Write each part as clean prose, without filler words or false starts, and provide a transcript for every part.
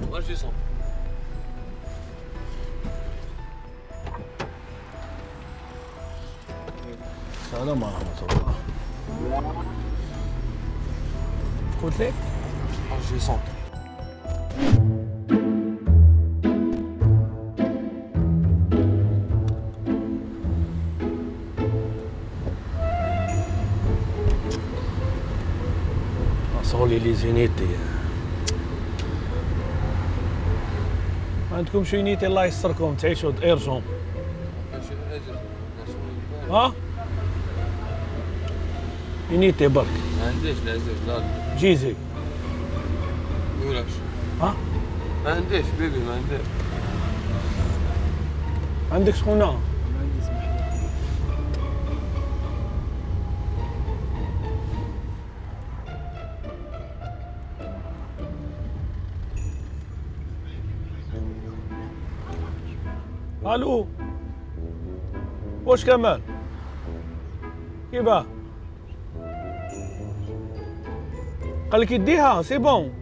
ماشي صوت. السلام ورحمة الله. قلت لك؟ ماشي صوت. صولي لي زينيتي. ما عندكمش يونيتي الله يستركم تعيشوا ايرجون. ها؟ يونيتي برك. ما عنديش العزيز لا. جيزي. ولاش. ها؟ ما عنديش بيبي ما عنديش. عندك شكونه؟ ما عندي سمح لي. الو واش كمال كيفاه قال لك يديها سي بون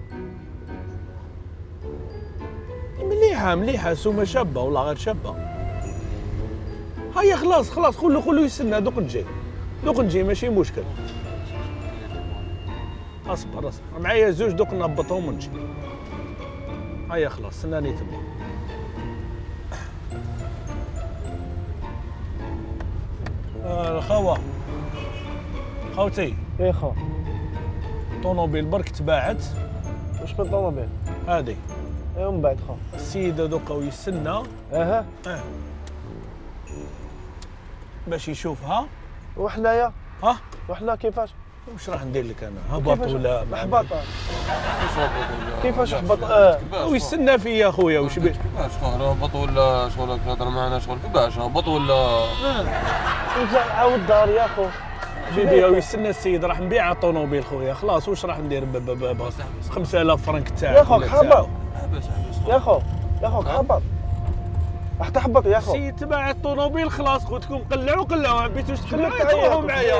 مليحه سومه شابه والله غير شابه هيا خلاص خلو يستنى دوك نجي ماشي مشكل اصبر معايا زوج دوك نهبطهم ونجي هيا خلاص استناني تما الخوا خوتي ايه خو. طونوبيل برك تباعت واش من طوموبيل؟ هادي ايه ومن بعد خو. السيد هذوك ويستنى اها باش يشوفها وحنايا وحنا كيفاش؟ واش راح ندير لك انا هبط ولا محبط كيفاش حبط ويستنى فيا خويا واش بيه كيفاش هبط ولا شغلك تهضر معنا شغل كيفاش هبط ولا عاود الدار يا خو بيبي ويستنى السيد راح نبيع الطونوبيل خويا خلاص واش راح ندير ب 5000 فرنك تاعك يا خوك حبط حبس يا خوك حبط راح تحبط يا خو السيد تباع الطونوبيل خلاص قلت لكم قلعوا حبيتوش تقلعوا تروحوا معايا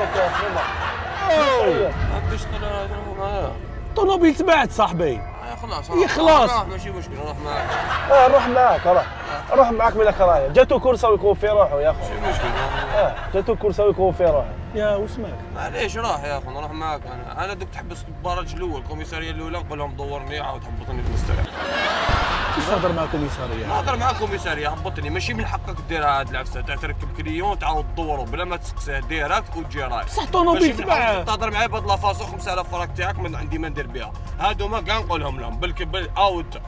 حبيت تروحوا معايا الطونوبيل تباعت صاحبي خلاص خلاص ماشي مشكل نروح معاك نروح معاك روح معاك من الكرايه جاتو كرسه ويكون في روحه يا خو ماشي مشكل جاتو كرسه ويكون في روحه يا واسمك معليش راح يا اخو نروح معاك انا دوك تحبس البراج الاول الكوميساريه الاولى نقول لهم دورني عاود هبطني في المستريح كيفاش تهضر مع كوميساريه نهضر مع كوميساريه هبطني ماشي من حقك ديرها هاد العفسه تاع تركب كليون تعاود تدورو بلا ما تسقسيه ديريكت وتجي رايح بصح طونوبيل تباع تهضر معايا بهاد لافاصون 5000 فرنك تاعك من عندي ما ندير بها هادوما كاع نقولهم لهم بالكبل اوت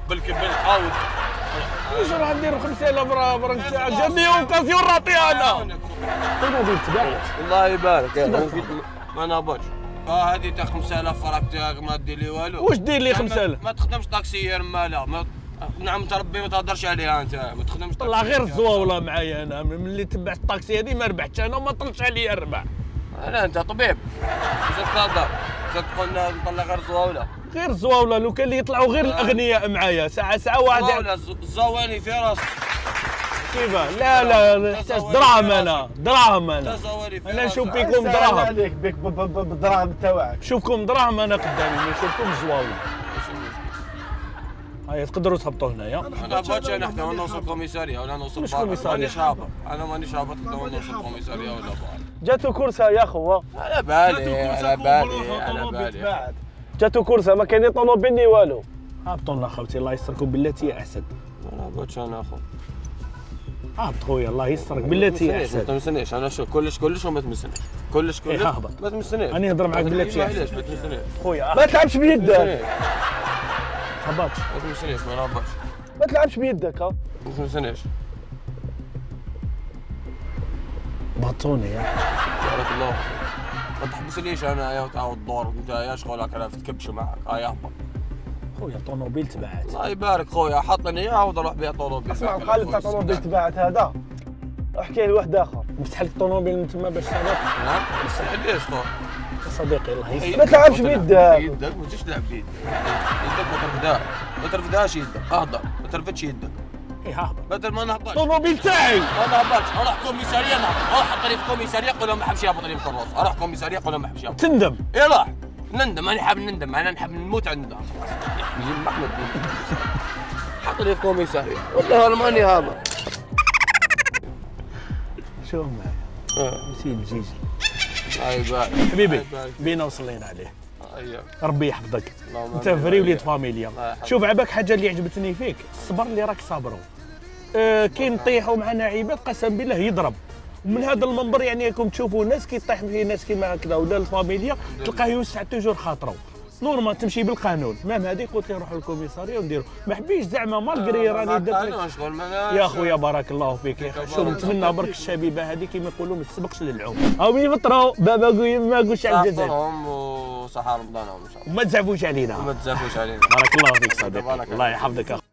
واش راح ندير 5000 فرنك تاعك جاتني اوكازيون راطيها انا طونوبيل تباعت الله يبارك ما نهبطش هذه تاع 5000 فرنك تاعك ما دير لي والو واش دير لي 5000 ما تخدمش طاكسيير مالا نعم تربي ما تهضرش عليها انت ما تخدمش طلع غير الزواوله معايا انا ملي تبعت الطاكسي هذه ما ربحتش انا وما طلعش عليا الربح انا انت طبيب واش تهضر واش تقول نطلع غير الزواوله غير الزواوله لو كان اللي يطلعوا غير الاغنياء معايا ساعه واحده الزواني في راسك كيفاه لا نحتاج دراهم انا انا نشوف فيكم دراهم عليك بك بالدراهم تاعك نشوفكم دراهم انا قدامي ما نشوفكم زواوله هيا تقدروا تهبطوا هنايا انا بغيتش انا حتى نوصل الكوميساريه ولا نوصل مش كوميساريه مانيش هابط انا مانيش هابط حتى نوصل الكوميساريه ولا جاتو كرسه يا خو على بالي جاتو كرسه ما كاين طونوبيل ني والو هبطوا لنا خوتي الله يستركم بالتي احسن انا بغيتش انا اخو هبط خويا الله يسترك بالتي احسن ما تمسنيش انا شوف كلش وما تمسنيش كلش هبط ما تمسنيش انا نهضر معاك بالتي احسن علاش ما تمسنيش خويا ما تلعبش بيدك هبطش ما تمسنيش ما نهبطش ما تلعبش بيدك ما تمسنيش بطوني يا بارك الله ما تحبسليش انا يا تعاود الدور انت يا شغلك انا تكبش معاك هبط خويا طونوبيل تبعت الله يبارك خويا حطني عاود اروح بيع طونوبيل اسمع القالب تاع طونوبيل تبعت هذا احكي لواحد اخر نفتح لك طونوبيل من تما باش تهبط نعم بس علاش خو صديقي الله يسلمك ما تلعبش بيدك يدك ما تجيش تلعب بيدك ما ترفدهاش يدك اهدر ما ترفدش يدك هبط بدل ما نهبطش طونوبيل تاعي ما نهبطش اروح كوميساريه نهبط اروح حطني في كوميساريه قول لهم ما حبش يهبط لي بالكروس اروح كوميساريه قول لهم ما حبش يهبط تندم ايه راح نندم، ماني حاب نندم، انا نحب نموت عندها. يجي محمد حط لي في كوميساري والله انا ماني هذا. شوف معايا نسيت الجيجي. باي حبيبي بينا وصلينا عليه. ايوه ربي يحفظك، انت فري وليد فاميليا. شوف عباك حاجه اللي عجبتني فيك الصبر اللي راك صابره. كي نطيحوا معنا عباد قسم بالله يضرب، ومن هذا المنبر يعني راكم تشوفوا ناس كيطيح فيه ناس كيما هكذا ولا الفاميليا تلقاه يوسع توجور خاطره. نورمال تمشي بالقانون، مام هذه قلت لي نروحوا للكوميساريه ونديروا، ما حبيش زعما مالغري راني درت يا خويا بارك الله فيك يا اخي. شوف نتمنى برك الشبيبه هذه كيما يقولوا ما تسبقش للعوم. او يفطروا بابا ما قولش على الجزائر وصحة رمضانهم ان شاء الله وما تزعفوش علينا. وما تزعفوش علينا. بارك الله فيك صديقي، الله يحفظك.